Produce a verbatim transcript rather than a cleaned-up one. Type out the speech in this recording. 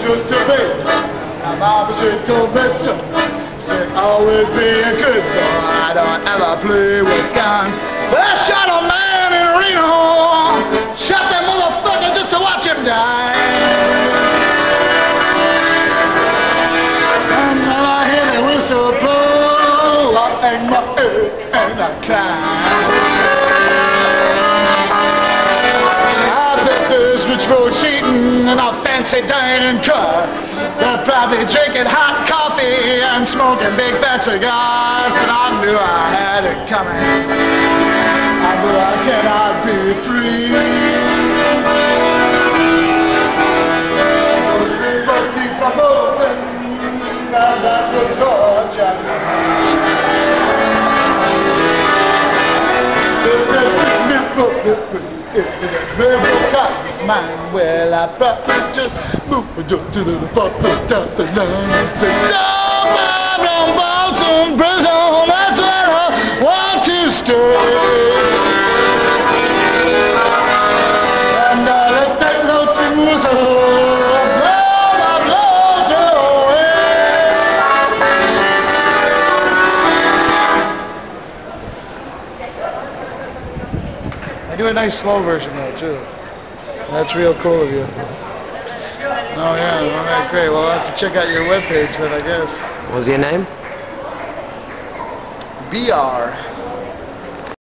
just a baby. My mama, she told me so. Said always be a good boy. I don't ever play with guns. But I shot a man in Reno. Shot that motherfucker just to watch him die. And then I hear the whistle blow. I hang my head and I cry. This rich road cheating in a fancy dining car. They're probably drinking hot coffee and smoking big fat cigars. But I knew I had it coming. I knew I cannot be free. But keep on moving, now that's what torture me. Mine, well, I probably just moved to the bottom down the line. Say, don't buy from Folsom prison, that's where I want to stay. And I let that lonesome whistle blow my blows away. I do a nice slow version though, too. That's real cool of you. Oh yeah, all right, great. Well, I'll have to check out your webpage then, I guess. What was your name? B R